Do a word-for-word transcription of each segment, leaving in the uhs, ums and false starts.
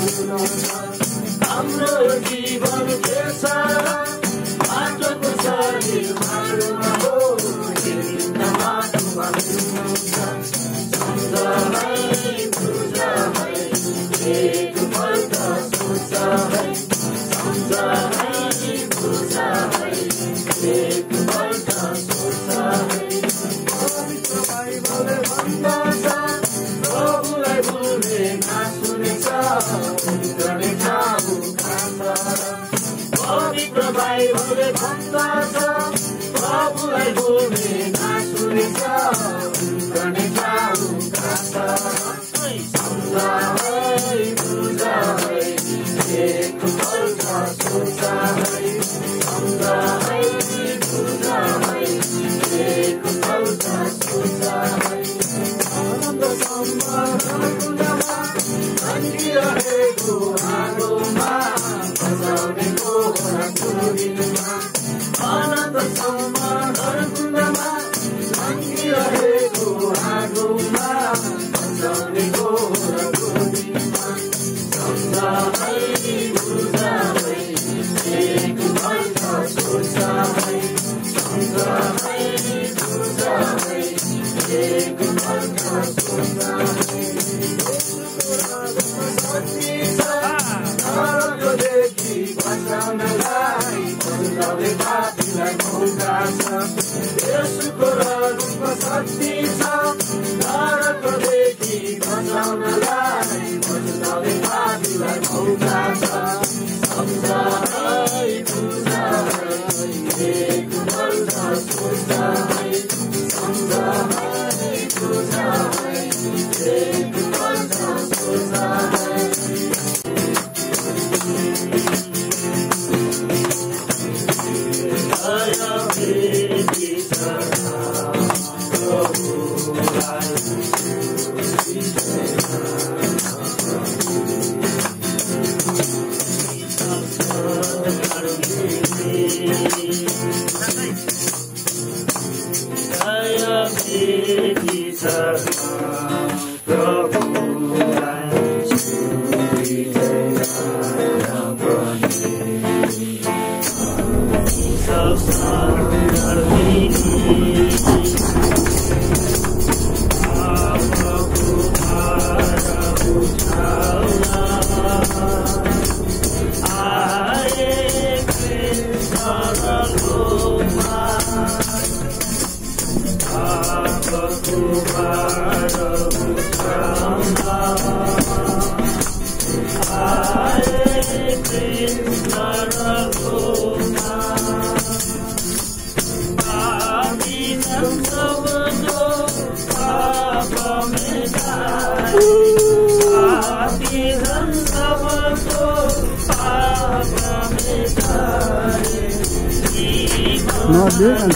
हाम्रो जीवन के छ माटोको शरीर माटोमा हो हिँड्न माटोमा मिल्नुहुन्छ सम्झ है बुझ है एकपल्ट सोच है सम्झ है बुझ है एकपल्ट सोच है पवित्र बाइबलले भन्दछ प्रभुलाई भुल्ने नसुनेछ उत्रने ठाउँ कहाँ छ पवित्र बाइबलले भन्दछ प्रभुलाई भुल्ने नसुनेछ उत्रने ठाउँ कहाँ छ सम्झ है बुझ है एकपल्ट सोच है सम्झ है बुझ है एकपल्ट सोच है आनन्दसम्म कुण्डमा अन्किरहेको आगोमा बजाउनेको घुरीमा आनन्दसम्म कुण्डमा अन्किरहेको आगोमा बजाउनेको घुरीमा सम्झ है बुझ है एकपल्ट सोच है सम्झ है बुझ है एकपल्ट सोच है नरकदेखि बचाउनलाई बलिदानले पापीलाई मौका छ यसुको रगतको शक्ति छ नरकदेखि बचाउनलाई बलिदानले पापीलाई मौका छ सम्झ है बुझ है एकपल्ट सोच है सम्झ है बुझ है एकपल्ट सोच है Not doing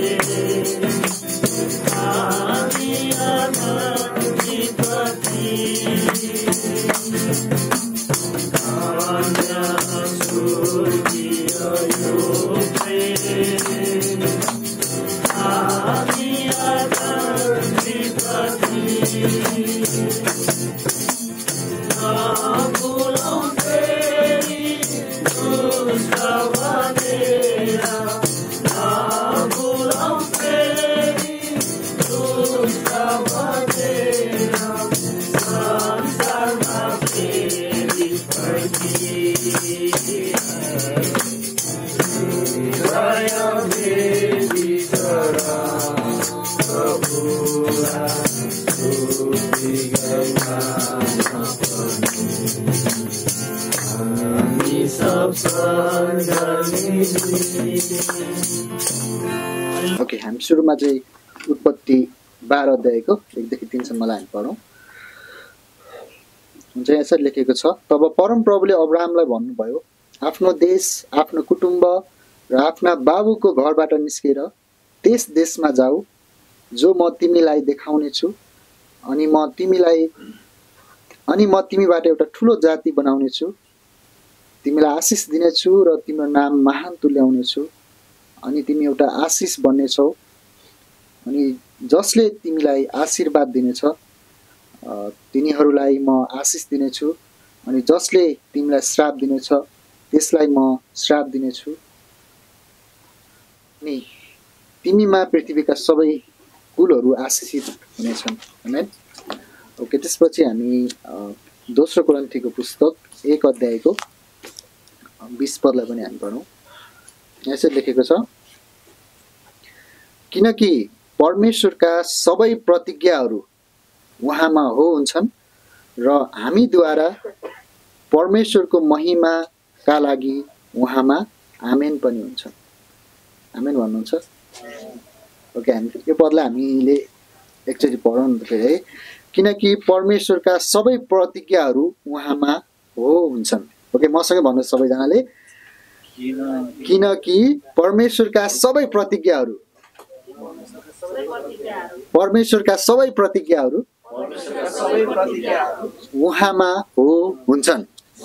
Amen. ओके, हामी सुरुमा चाहिँ उत्पत्ति बाह्र अध्यायको एकदेखि तीनसम्मलाई हामी पढौँ। हुन्छ, यसरी लेखेको छ, तब परमप्रभुले अब्राहमलाई भन्नुभयो, आफ्नो देश, आफ्नो कुटुम्ब र आफ्ना बाबुको घरबाट निस्केर त्यस देशमा जाऊ जो म तिमीलाई देखाउने छु, अनि म तिमीलाई अनि म तिमीबाट एउटा ठुलो जाति बनाउने छु, तिमीलाई आशिष दिनेछु र तिम्रो नाम महान तुल्याउनेछु, अनि तिमी एउटा आशिष बन्नेछौ, अनि जसले तिमीलाई आशीर्वाद दिनेछ तिनीहरूलाई म आशिष दिनेछु, अनि जसले तिमीलाई श्राप दिनेछ त्यसलाई म श्राप दिनेछु, अनि तिमीमा पृथ्वीका सबै कुलहरू आशिषित हुनेछन्। आमेन। ओके, त्यसपछि हामी दोस्रो कोरिन्थीको पुस्तक एक अध्यायको बीस पदलाई पनि हामी पढौँ। यसरी लेखेको छ, किनकि परमेश्वरका सबै प्रतिज्ञाहरू उहाँमा हो हुन्छन् र हामीद्वारा परमेश्वरको महिमाका लागि उहाँमा आमेन पनि हुन्छन्। आमेन भन्नुहुन्छ? ओके, हामी यो पदलाई हामीले एकचोटि पढौँ न फेरि है। किनकि परमेश्वरका सबै प्रतिज्ञाहरू उहाँमा हो हुन्छन्। ओके, मसँगै भन्नुहोस् सबैजनाले, किनकि परमेश्वरका सबै प्रतिज्ञाहरू परमेश्वरका सबै प्रतिज्ञाहरू उहाँमा हो हुन्छन्।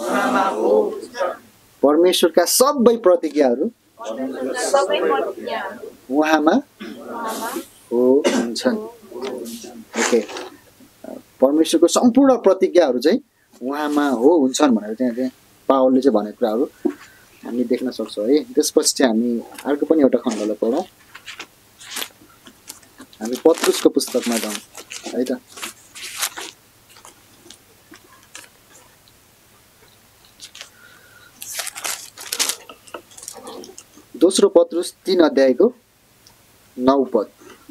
परमेश्वरका सबै प्रतिज्ञाहरू उहाँमा हो हुन्छन्। ओके, परमेश्वरको सम्पूर्ण प्रतिज्ञाहरू चाहिँ उहाँमा हो हुन्छन् भनेर चाहिँ त्यहाँ पावलले चाहिँ भनेको कुराहरू हामी देख्न सक्छौँ है। त्यसपछि चाहिँ हामी अर्को पनि एउटा खण्डलाई पढौँ। हामी पत्रुसको पुस्तकमा जाउँ है त। दोस्रो पत्रुस तीन अध्यायको नौ पद।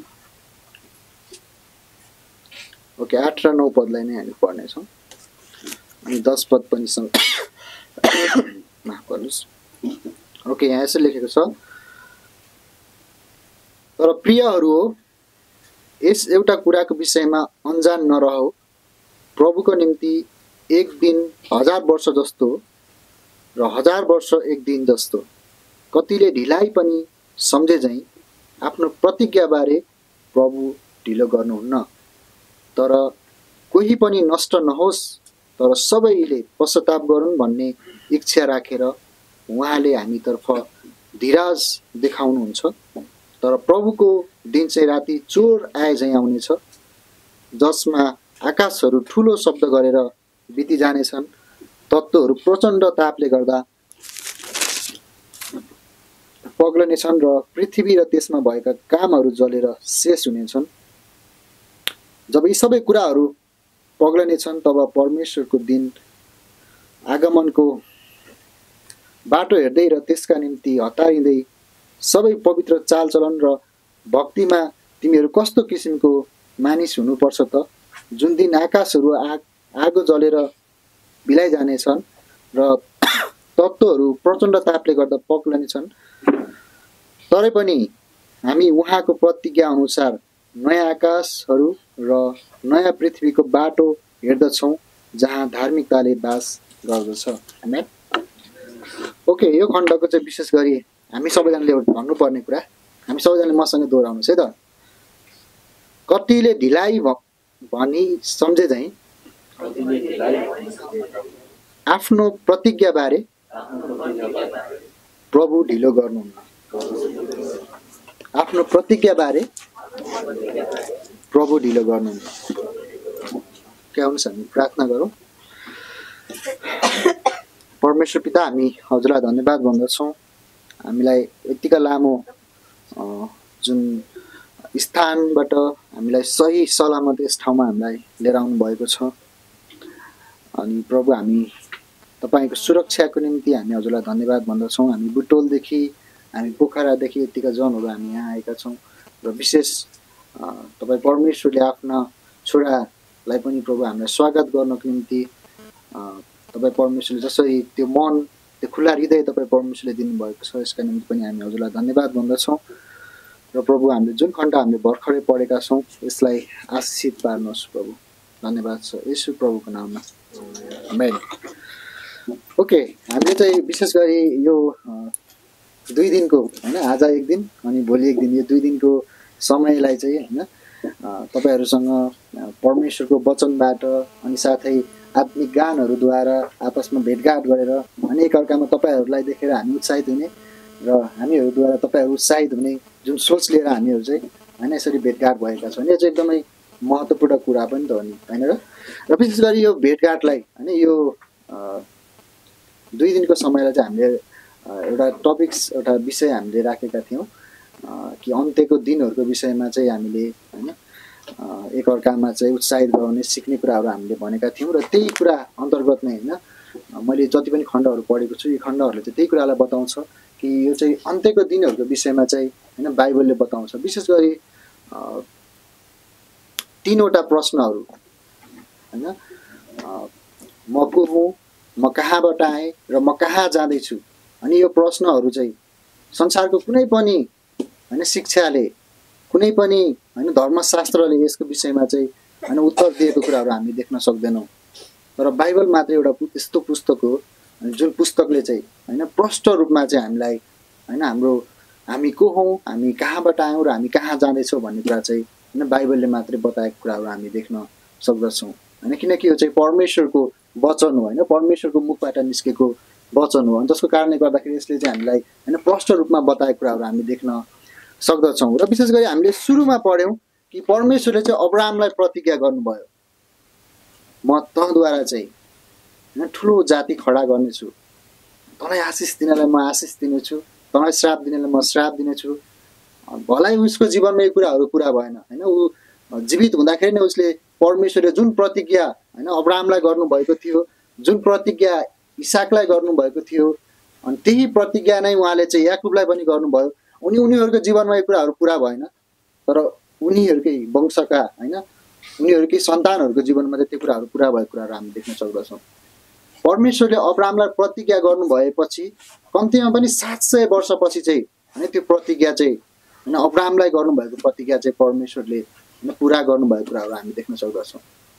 ओके, आठ र नौ पदलाई नै हामी पढ्नेछौँ, अनि दस पद पनि सँग माफ गर्नुहोस्। ओके, यहाँ यसो लेखेको छ, तर प्रियहरू हो, यस एउटा कुराको विषयमा अनजान नरहौ, प्रभुको निम्ति एक दिन हजार वर्ष जस्तो र हजार वर्ष एक दिन जस्तो। कतिले ढिलाइ पनि सम्झे झैँ आफ्नो प्रतिज्ञाबारे प्रभु ढिलो गर्नुहुन्न, तर कोही पनि नष्ट नहोस्, तर सबैले पश्चाताप गरून् भन्ने इच्छा राखेर उहाँले हामीतर्फ धीरज देखाउनुहुन्छ। तर प्रभुको दिन चाहिँ राति चोर आए झैँ आउनेछ, जसमा आकाशहरू ठुलो शब्द गरेर बिति जानेछन्, तत्त्वहरू प्रचण्ड तापले गर्दा पग्लनेछन् र पृथ्वी र त्यसमा भएका कामहरू जलेर शेष हुनेछन्। जब यी सबै कुराहरू पग्लनेछन्, तब परमेश्वरको दिन आगमनको बाटो हेर्दै र त्यसका निम्ति हतारिँदै सबै पवित्र चालचलन र भक्तिमा तिमीहरू कस्तो किसिमको मानिस हुनुपर्छ त, जुन दिन आकाशहरू आग आगो जलेर बिलाइजानेछन् र तत्त्वहरू प्रचण्ड तापले गर्दा पग्लनेछन्, तरै पनि हामी उहाँको प्रतिज्ञा अनुसार नयाँ आकाशहरू र नयाँ पृथ्वीको बाटो हेर्दछौँ, जहाँ धार्मिकताले बास गर्दछ। आमेन। ओके, यो खण्डको चाहिँ विशेष गरी हामी सबैजनाले भन्नुपर्ने कुरा हामी सबैजनाले मसँग दोहोऱ्याउनुहोस् है त। कतिले ढिलाइ भनी सम्झे झैँ प्रतिनिधिलाई भनिसके आफ्नो प्रतिज्ञाबारे आफ्नो प्रतिज्ञाबारे प्रभु ढिलो गर्नुहुन्न। आफ्नो प्रतिज्ञाबारे प्रभु ढिलो गर्नुहुन्न। के आउनुहोस् हामी प्रार्थना गरौँ। परमेश्वर पिता, हामी हजुरलाई धन्यवाद भन्दछौँ हामीलाई यतिका लामो जुन स्थानबाट हामीलाई सही सलामत यस ठाउँमा हामीलाई लिएर आउनु भएको छ। अनि प्रभु, हामी तपाईँको सुरक्षाको निम्ति हामी हजुरलाई धन्यवाद भन्दछौँ। हामी बुटोलदेखि, हामी पोखरादेखि यतिका जनहरू हामी यहाँ आएका छौँ र विशेष तपाईँ परमेश्वरले आफ्ना छोरालाई पनि प्रभु हामीलाई स्वागत गर्नको निम्ति तपाईँ परमेश्वरले जसरी त्यो मन, त्यो खुला हृदय तपाईँ परमेश्वरले दिनुभएको छ, यसका निम्ति पनि हामी हजुरलाई धन्यवाद भन्दछौँ। र प्रभु, हामीले जुन खण्ड हामीले भर्खरै पढेका छौँ यसलाई आशीषित पार्नुहोस् प्रभु। धन्यवाद छ येशू प्रभुको नाममा, आमेन। ओके, हामीले चाहिँ विशेष गरी यो दुई दिनको होइन, आज एक दिन अनि भोलि एक दिन, यो दुई दिनको समयलाई चाहिँ होइन तपाईँहरूसँग परमेश्वरको वचनबाट अनि साथै आत्मिक गानहरूद्वारा आपसमा भेटघाट गरेर अनि एकअर्कामा तपाईँहरूलाई देखेर हामी उत्साहित हुने र हामीहरूद्वारा तपाईँहरू उत्साहित हुने जुन सोच लिएर हामीहरू चाहिँ होइन यसरी भेटघाट भएका छौँ। यो चाहिँ एकदमै महत्त्वपूर्ण कुरा पनि त हो नि, होइन र र विशेष गरी यो भेटघाटलाई होइन यो दुई दिनको समयलाई चाहिँ हामीले एउटा टपिक्स, एउटा विषय हामीले राखेका थियौँ कि अन्त्यको दिनहरूको विषयमा चाहिँ हामीले होइन एकअर्कामा चाहिँ उत्साहित गराउने, सिक्ने कुराहरू हामीले भनेका थियौँ। र त्यही कुरा अन्तर्गत नै होइन मैले जति पनि खण्डहरू पढेको छु, यी खण्डहरूले चाहिँ त्यही कुरालाई बताउँछ कि यो चाहिँ अन्त्यको दिनहरूको विषयमा चाहिँ होइन बाइबलले बताउँछ। विशेष गरी तीनवटा प्रश्नहरू होइन, म को हुँ, म कहाँबाट आएँ र म कहाँ जाँदैछु। अनि यो प्रश्नहरू चाहिँ संसारको कुनै पनि होइन शिक्षाले, कुनै पनि होइन धर्मशास्त्रले यसको विषयमा चाहिँ होइन उत्तर दिएको कुराहरू हामी देख्न सक्दैनौँ। तर बाइबल मात्र एउटा यस्तो पुस्तक हो जुन पुस्तकले चाहिँ होइन प्रष्ट रूपमा चाहिँ हामीलाई होइन हाम्रो हामी को हौँ, हामी कहाँबाट आयौँ र हामी कहाँ जाँदैछौँ भन्ने कुरा चाहिँ होइन बाइबलले मात्रै बताएको कुराहरू हामी देख्न सक्दछौँ होइन। किनकि यो चाहिँ परमेश्वरको वचन हो होइन, परमेश्वरको मुखबाट निस्केको वचन हो। अनि जसको कारणले गर्दाखेरि यसले चाहिँ हामीलाई होइन प्रष्ट रूपमा बताएको कुराहरू हामी देख्न सक्दछौँ। र विशेष गरी हामीले सुरुमा पढ्यौँ कि परमेश्वरले चाहिँ अब्राहमलाई प्रतिज्ञा गर्नुभयो, म तँद्वारा चाहिँ होइन ठुलो जाति खडा गर्नेछु, तँलाई आशिष दिनेलाई म आशिष दिनेछु, तँलाई श्राप दिनेलाई म श्राप दिनेछु। भलाइ उसको जीवनमा यो कुराहरू पुरा भएन होइन, ऊ जीवित हुँदाखेरि नै उसले परमेश्वरले जुन प्रतिज्ञा होइन अब्राहमलाई गर्नुभएको थियो, जुन प्रतिज्ञा इसाकलाई गर्नुभएको थियो, अनि त्यही प्रतिज्ञा नै उहाँले चाहिँ याकुबलाई पनि गर्नुभयो। उनी उनीहरूको जीवनमा यो कुराहरू पुरा भएन, तर उनीहरूकै वंशका होइन उनीहरूकै सन्तानहरूको जीवनमा चाहिँ त्यो कुराहरू पुरा भएको कुराहरू हामी देख्न सक्दछौँ। परमेश्वरले अब्राहमलाई प्रतिज्ञा गर्नुभएपछि कम्तीमा पनि सात सय वर्षपछि चाहिँ होइन त्यो प्रतिज्ञा चाहिँ होइन अब्राहमलाई गर्नुभएको प्रतिज्ञा चाहिँ परमेश्वरले होइन पुरा गर्नुभएको कुराहरू हामी देख्न सक्दछौँ।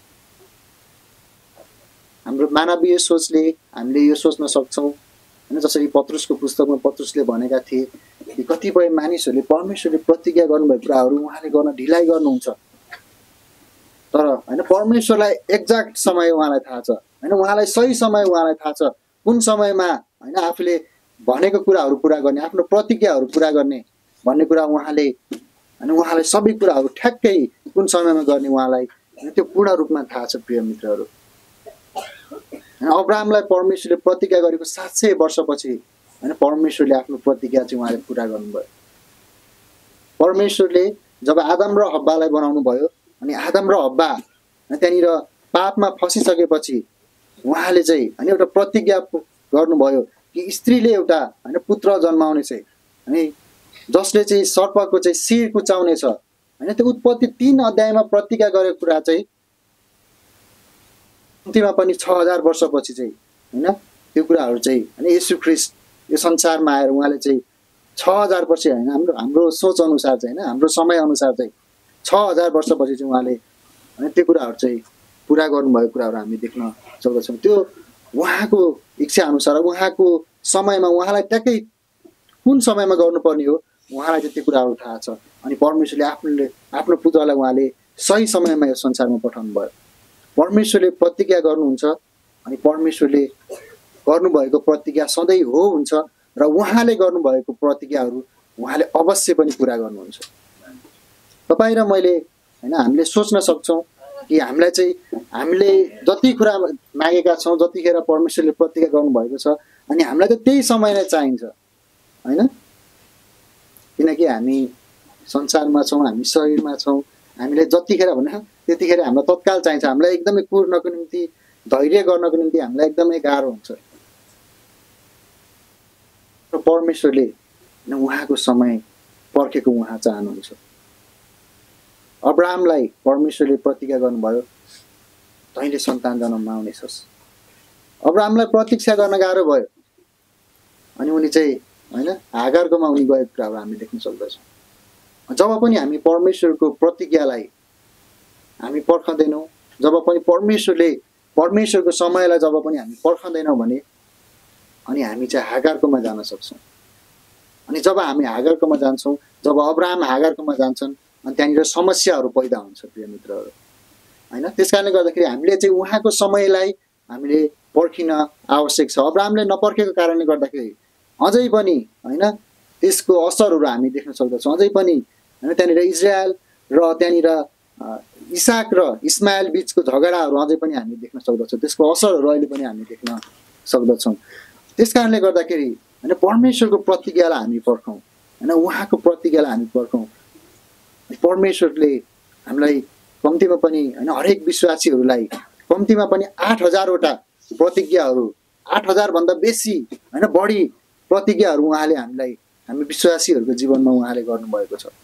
हाम्रो मानवीय सोचले हामीले यो सोच्न सक्छौँ होइन, जसरी पत्रुसको पुस्तकमा पत्रुसले भनेका थिए कि कतिपय मानिसहरूले परमेश्वरले प्रतिज्ञा गर्नुभएको कुराहरू उहाँले गर्न ढिलाइ गर्नुहुन्छ, तर होइन परमेश्वरलाई एक्ज्याक्ट समय उहाँलाई थाहा छ होइन, उहाँलाई सही समय उहाँलाई थाहा छ कुन समयमा होइन आफूले भनेको कुराहरू पुरा गर्ने, आफ्नो प्रतिज्ञाहरू पुरा गर्ने भन्ने कुरा उहाँले होइन उहाँलाई सबै कुराहरू ठ्याक्कै कुन समयमा गर्ने उहाँलाई त्यो पूर्ण रूपमा थाहा छ। प्रिय मित्रहरू, अब्राहमलाई परमेश्वरले प्रतिज्ञा गरेको सात सय वर्षपछि होइन परमेश्वरले आफ्नो प्रतिज्ञा चाहिँ उहाँले पुरा गर्नुभयो। परमेश्वरले जब आदम र हब्बालाई बनाउनु भयो अनि आदम र हब्बा त्यहाँनिर पापमा फसिसकेपछि उहाँले चाहिँ होइन एउटा प्रतिज्ञा गर्नुभयो कि स्त्रीले एउटा होइन पुत्र जन्माउनेछ अनि जसले चाहिँ सर्पको चाहिँ शिर कुचाउनेछ होइन। त्यो उत्पत्ति तीन अध्यायमा प्रतिज्ञा गरेको कुरा चाहिँ अन्तिममा पनि छ हजार वर्षपछि चाहिँ होइन त्यो कुराहरू चाहिँ होइन येशू ख्रीष्ट यो संसारमा आएर उहाँले चाहिँ छ हजार वर्ष होइन हाम्रो हाम्रो सोच अनुसार चाहिँ होइन हाम्रो समय अनुसार चाहिँ छ हजार वर्षपछि चाहिँ उहाँले होइन त्यो कुराहरू चाहिँ पुरा गर्नुभएको कुराहरू हामी देख्न सक्दछौँ। त्यो उहाँको इच्छा अनुसार उहाँको समयमा उहाँलाई ट्याक्कै कुन समयमा गर्नुपर्ने हो उहाँलाई चाहिँ त्यो कुराहरू थाहा छ। अनि परमेश्वरले आफ्नोले आफ्नो पुत्रलाई उहाँले सही समयमा यो संसारमा पठाउनु भयो परमेश्वरले प्रतिज्ञा गर्नुहुन्छ अनि परमेश्वरले गर्नुभएको प्रतिज्ञा सधैँ हो हुन्छ र उहाँले गर्नुभएको प्रतिज्ञाहरू उहाँले अवश्य पनि पुरा गर्नुहुन्छ। तपाईँ र मैले होइन हामीले सोच्न सक्छौँ कि हामीलाई चाहिँ हामीले जति कुरा मागेका छौँ जतिखेर परमेश्वरले प्रतिज्ञा गर्नुभएको छ अनि हामीलाई त त्यही समय नै चाहिन्छ होइन, किनकि हामी संसारमा छौँ, हामी शरीरमा छौँ, हामीले जतिखेर भने त्यतिखेर हामीलाई तत्काल चाहिन्छ। हामीलाई एकदमै कुर्नको निम्ति धैर्य गर्नको निम्ति हामीलाई एकदमै गाह्रो हुन्छ र परमेश्वरले उहाँको समय पर्खेको उहाँ चाहनुहुन्छ। अब्राहमलाई परमेश्वरले प्रतिज्ञा गर्नुभयो तैँले सन्तान जन्ममा आउनेछस्। अब्राहमलाई प्रतीक्षा गर्न गाह्रो भयो अनि उनी चाहिँ होइन हागारकोमा उनी गएको कुराहरू हामी देख्न सक्दछौँ। जब पनि हामी परमेश्वरको प्रतिज्ञालाई हामी पर्खँदैनौँ, जब पनि परमेश्वरले परमेश्वरको समयलाई जब पनि हामी पर्खँदैनौँ भने अनि हामी चाहिँ हागारकोमा जान सक्छौँ। अनि जब हामी हागारकोमा जान्छौँ, जब अब्राहम हागारकोमा जान्छन् अनि त्यहाँनिर समस्याहरू पैदा हुन्छ प्रिय मित्रहरू होइन। त्यस कारणले गर्दाखेरि हामीले चाहिँ उहाँको समयलाई हामीले पर्खिन आवश्यक छ। अब्राहमले नपर्खेको कारणले गर्दाखेरि अझै पनि होइन त्यसको असरहरू हामी देख्न सक्दछौँ। अझै पनि होइन त्यहाँनिर इजरायल र त्यहाँनिर इसाक र इस्माइल बिचको झगडाहरू अझै पनि हामी देख्न सक्दछौँ। त्यसको असरहरू अहिले पनि हामी देख्न सक्दछौँ। त्यस कारणले गर्दाखेरि होइन परमेश्वरको प्रतिज्ञालाई हामी पर्खौँ होइन, उहाँको प्रतिज्ञालाई हामी पर्खौँ। परमेश्वरले हामीलाई कम्तीमा पनि होइन हरेक विश्वासीहरूलाई कम्तीमा पनि आठ हजारवटा प्रतिज्ञाहरू, आठ हजारभन्दा बेसी होइन बढी प्रतिज्ञाहरू उहाँले हामीलाई हामी विश्वासीहरूको जीवनमा उहाँले गर्नुभएको छ।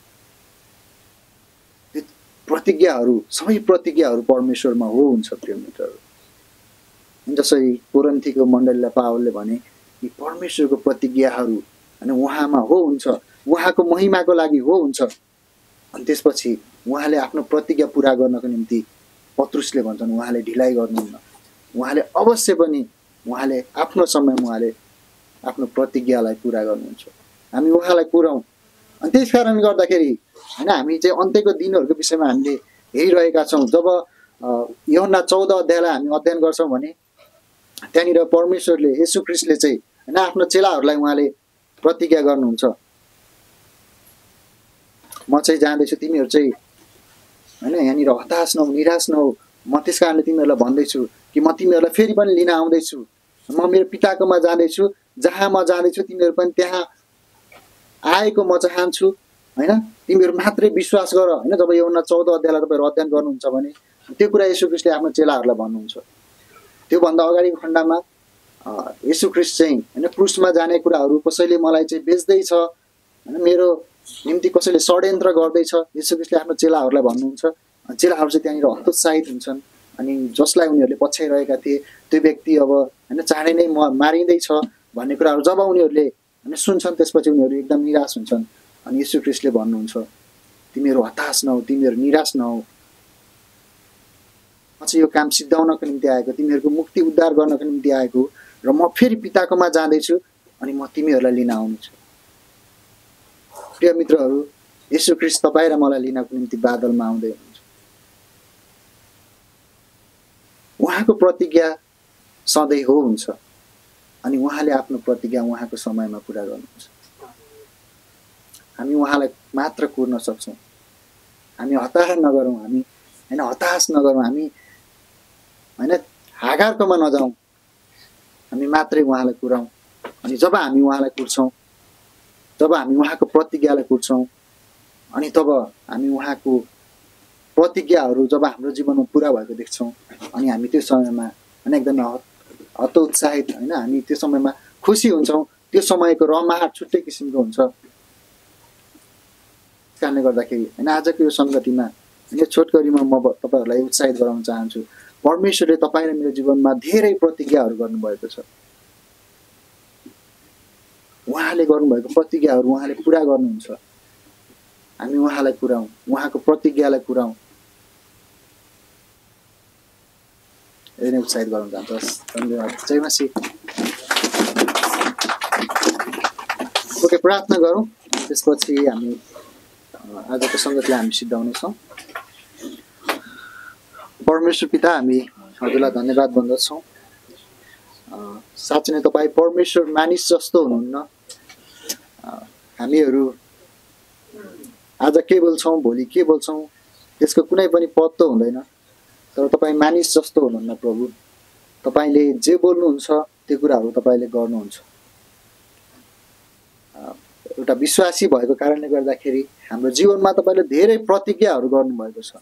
त्यो प्रतिज्ञाहरू सबै प्रतिज्ञाहरू परमेश्वरमा हो हुन्छ प्रिय मित्रहरू। जसरी कोरिन्थीको मण्डलीलाई पावलले भने कि परमेश्वरको प्रतिज्ञाहरू होइन उहाँमा हो हुन्छ, उहाँको महिमाको लागि हो हुन्छ। अनि त्यसपछि उहाँले आफ्नो प्रतिज्ञा पुरा गर्नको निम्ति पत्रुसले भन्छन् उहाँले ढिलाइ गर्नुहुन्न, उहाँले अवश्य पनि उहाँले आफ्नो समयमा उहाँले आफ्नो प्रतिज्ञालाई पुरा गर्नुहुन्छ। हामी उहाँलाई पुऱ्याउँ। अनि त्यस कारणले गर्दाखेरि होइन हामी चाहिँ अन्त्यको दिनहरूको विषयमा हामीले हेरिरहेका छौँ। जब यूहन्ना चौध अध्यायलाई हामी अध्ययन गर्छौँ भने त्यहाँनिर परमेश्वरले येशू ख्रीष्टले चाहिँ होइन आफ्नो चेलाहरूलाई उहाँले प्रतिज्ञा गर्नुहुन्छ, म चाहिँ जाँदैछु, तिमीहरू चाहिँ होइन यहाँनिर हताश नहौ, निराश नहौ। म त्यस कारणले तिमीहरूलाई भन्दैछु कि म तिमीहरूलाई फेरि पनि लिन आउँदैछु। म मेरो पिताकोमा जाँदैछु, जहाँ म जाँदैछु तिमीहरू पनि त्यहाँ आएको म चाहन्छु होइन। तिमीहरू मात्रै विश्वास गर होइन। जब यूहन्ना चौध अध्यायलाई तपाईँहरू अध्ययन गर्नुहुन्छ भने त्यो कुरा येशू ख्रीष्टले आफ्नो चेलाहरूलाई भन्नुहुन्छ। त्योभन्दा अगाडिको खण्डमा येशू ख्रीष्ट चाहिँ होइन क्रुसमा जाने कुराहरू, कसैले मलाई चाहिँ बेच्दैछ होइन, मेरो निम्ति कसैले षड्यन्त्र गर्दैछ, येशू ख्रीष्टले आफ्नो चेलाहरूलाई भन्नुहुन्छ। चेलाहरू चाहिँ त्यहाँनिर हतोत्साहित हुन्छन् अनि जसलाई उनीहरूले पछ्याइरहेका थिए त्यो व्यक्ति अब होइन चाँडै नै म मारिँदैछ भन्ने कुराहरू जब उनीहरूले होइन सुन्छन् त्यसपछि उनीहरू एकदम निराश हुन्छन्। अनि येशू ख्रीष्टले भन्नुहुन्छ तिमीहरू हताश नहौ, तिमीहरू निराश नहौ, म चाहिँ यो काम सिद्धाउनको निम्ति आएको, तिमीहरूको मुक्ति उद्धार गर्नको निम्ति आएको र म फेरि पिताकोमा जाँदैछु अनि म तिमीहरूलाई लिन आउनेछु। प्रिय मित्रहरू, येशू ख्रीष्ट तपाईँ र मलाई लिनको निम्ति बादलमा आउँदै हुनुहुन्छ। उहाँको प्रतिज्ञा सधैँ हो हुन्छ अनि उहाँले आफ्नो प्रतिज्ञा उहाँको समयमा पुरा गर्नुहुन्छ। हामी उहाँलाई मात्र कुर्न सक्छौँ। हामी हतार नगरौँ, हामी होइन हताश नगरौँ, हामी होइन हागारकोमा नजाउँ, हामी मात्रै उहाँलाई कुराउँ। अनि जब हामी उहाँलाई कुर्छौँ, जब हामी उहाँको प्रतिज्ञालाई कुर्छौँ अनि तब हामी उहाँको प्रतिज्ञाहरू जब हाम्रो जीवनमा पुरा भएको देख्छौँ अनि हामी त्यो समयमा होइन एकदमै हतोत्साहित होइन हामी त्यो समयमा खुसी हुन्छौँ। त्यो समयको रमाहाट छुट्टै किसिमको हुन्छ। त्यस कारणले गर्दाखेरि होइन आजको यो सङ्गतिमा यो छोटकरीमा म तपाईँहरूलाई उत्साहित गराउन चाहन्छु। परमेश्वरले तपाईँ र मेरो जीवनमा धेरै प्रतिज्ञाहरू गर्नुभएको छ। उहाँले गर्नुभएको प्रतिज्ञाहरू उहाँले पुरा गर्नुहुन्छ। हामी उहाँलाई पुऱ्याउँ, उहाँको प्रतिज्ञालाई पुऱ्याउँ। यही नै उत्साहित गराउन चाहन्छु। धन्यवाद। जय मसीह। ओके, प्रार्थना गरौँ, त्यसपछि हामी आजको सङ्गतिलाई हामी सिद्धाउनेछौँ। परमेश्वर पिता, हामी हजुरलाई धन्यवाद भन्दछौँ। साँच्चै नै तपाईँ परमेश्वर मानिस जस्तो हुनुहुन्न। हामीहरू आज के बोल्छौँ, भोलि के बोल्छौँ, त्यसको कुनै पनि पत्तो हुँदैन। तर तपाईँ मानिस जस्तो हुनुहुन्न प्रभु। तपाईँले जे बोल्नुहुन्छ त्यो कुराहरू तपाईँले गर्नुहुन्छ। एउटा विश्वासी भएको कारणले गर्दाखेरि हाम्रो जीवनमा तपाईँले धेरै प्रतिज्ञाहरू गर्नुभएको छ।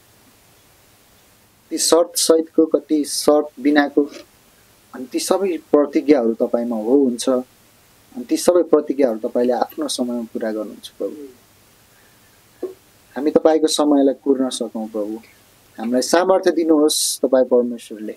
ती शर्त सहितको, कति शर्त बिनाको, अनि ती सबै प्रतिज्ञाहरू तपाईँमा हो हुन्छ। अनि ती सबै प्रतिज्ञाहरू तपाईँले आफ्नो समयमा पुरा गर्नुहुन्छ प्रभु। हामी तपाईँको समयलाई कुर्न सकौँ प्रभु। हामीलाई सामर्थ्य दिनुहोस् तपाईँ परमेश्वरले।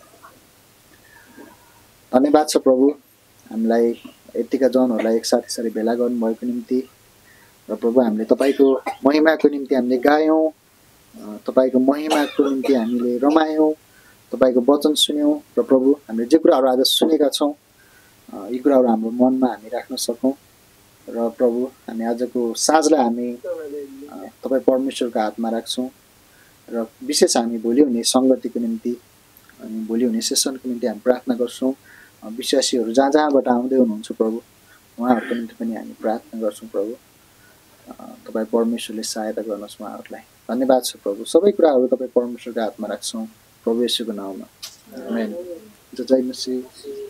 धन्यवाद छ प्रभु, हामीलाई यतिका जनहरूलाई एकसाथ यसरी भेला गर्नुभएको निम्ति। र प्रभु, हामीले तपाईँको महिमाको निम्ति हामीले गायौँ, तपाईँको महिमाको निम्ति हामीले रमायौँ, तपाईँको वचन सुन्यौँ। र प्रभु, हामीले जे कुराहरू आज सुनेका छौँ यी कुराहरू हाम्रो मनमा हामी राख्न सकौँ। र प्रभु, हामी आजको साँझलाई हामी तपाईँ परमेश्वरको हातमा राख्छौँ। र विशेष हामी भोलि हुने सङ्गतिको निम्ति अनि भोलि हुने सेसनको निम्ति हामी प्रार्थना गर्छौँ। विश्वासीहरू जहाँ जहाँबाट आउँदै हुनुहुन्छ प्रभु, उहाँहरूको निम्ति पनि हामी प्रार्थना गर्छौँ प्रभु। तपाईँ परमेश्वरले सहायता गर्नुहोस् उहाँहरूलाई। धन्यवाद छ प्रभु। सबै कुराहरू तपाईँ परमेश्वरको हातमा राख्छौँ प्रभु येशूको नाममा। आमेन। जय मसीह।